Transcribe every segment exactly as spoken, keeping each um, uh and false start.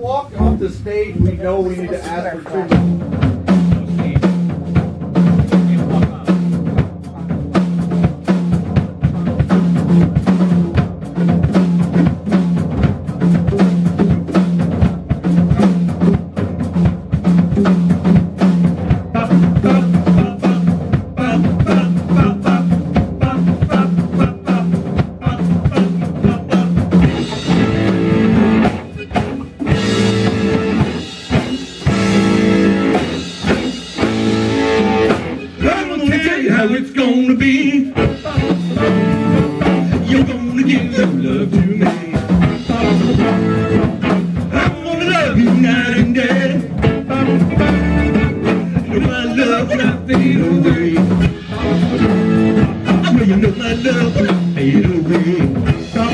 walk off the stage, we know we need to ask for tribute. How it's gonna be. You're gonna give your love to me. I'm gonna love you night and day. You know my love when I fade away. I know you know my love when I fade away.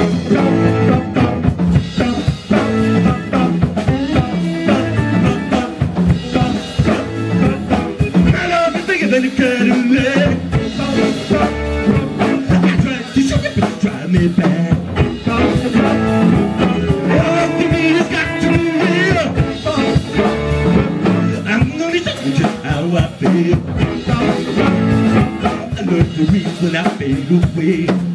My love is bigger than a Cadillac. I tried to show you, but you drive me back. Love to me has got to be real. I'm gonna show you just how I feel. I love the reason I fade away.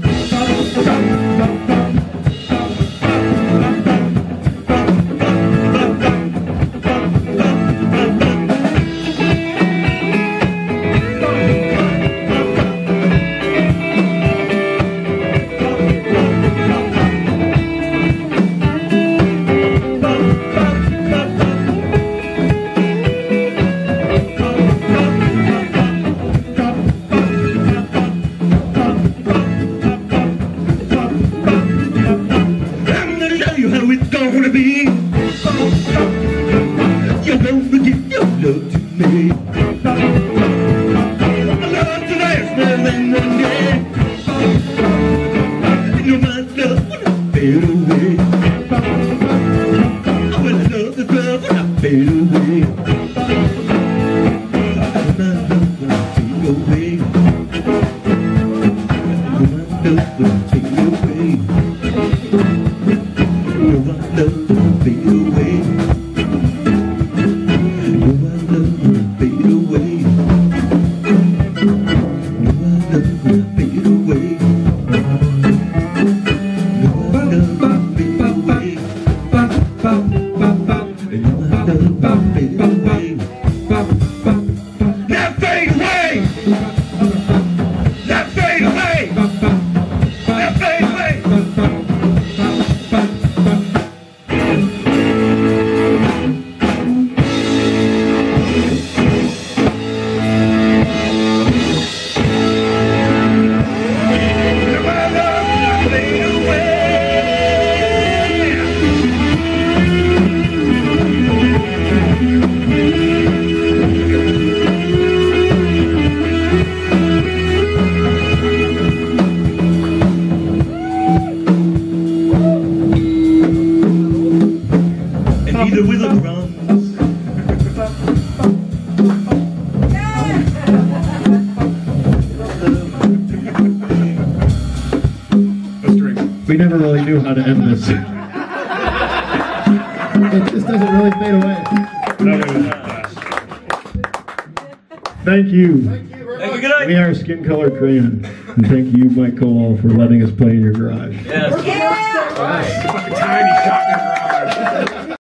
How it's gonna be. You're gonna give your love to me. My love to last more than one day. You know my love when I fade away. I will love the love when I fade away. My love when I fade away. My love when I fade away. You my love will fade away. You my love will fade away. You my love will fade away. You my love will fade away. You my love will fade away. Now fade away. Now fade away. Now fade away. Either with the drums. We never really knew how to end this. It just doesn't really fade away. Thank you. Thank you very Thank much. you, good night. We are Skin Color Crayon. And thank you, Mike Cole, for letting us play in your garage. Yes. Yeah. Fucking tiny.